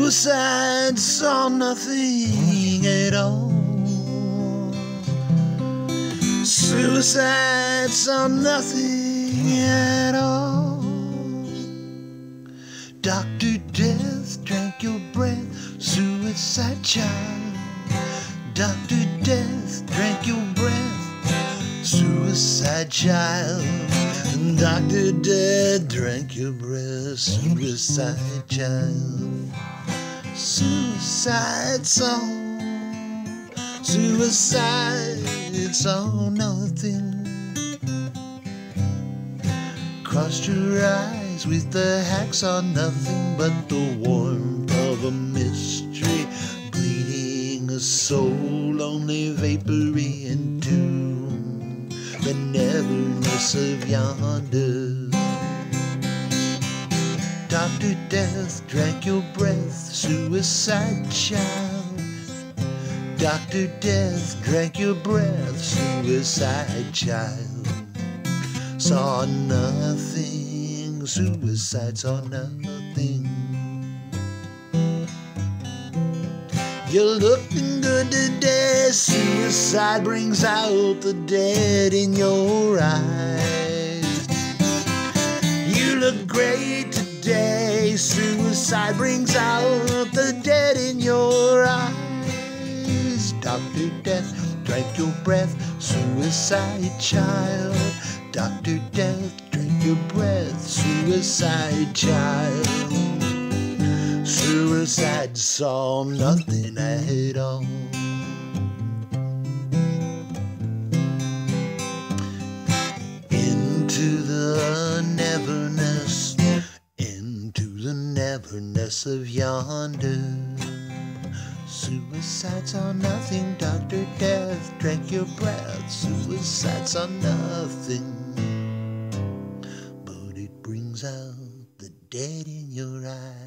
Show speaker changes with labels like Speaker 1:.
Speaker 1: Suicide saw nothing at all. Suicide saw nothing at all. Dr. Death drank your breath, suicide child. Dr. Death drank your breath, suicide child. Dr. Death drank your breath, suicide child. Suicide song, suicide, it's all nothing. Crossed your eyes with the hacksaw, nothing but the warmth of a mystery, bleeding a soul only vapory into the neverness of yonder. Dr. Death drank your breath, suicide child. Dr. Death drank your breath, suicide child. Saw nothing, suicide saw nothing. You're looking good today, suicide brings out the dead in your eyes. You look great today, suicide brings out the dead in your eyes. Dr. Death drank your breath, suicide child. Dr. Death drank your breath, suicide child. Suicide saw nothing at all. Into the neverness, into the neverness of yonder. Suicide saw nothing, Dr. Death drank your breath. Suicide saw nothing, but it brings out the dead in your eyes.